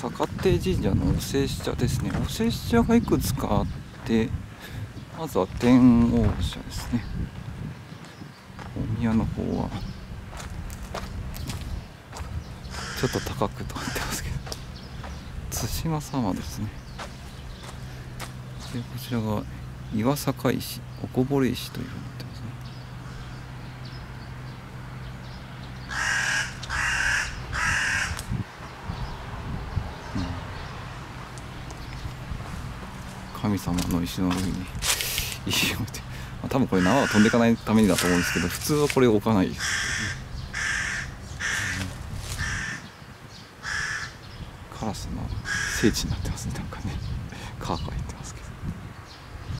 坂手神社のお拙者ですね。お拙者がいくつかあって、まずは天王社ですね。お宮の方はちょっと高くとなってますけど、対馬様ですね。でこちらが岩坂石、おこぼれ石というふうになってますね。神様の石の上に石を置いて、多分これ縄が飛んでいかないためにだと思うんですけど、普通はこれ置かないです。カラスの聖地になってますね。なんかね、カーカー言って。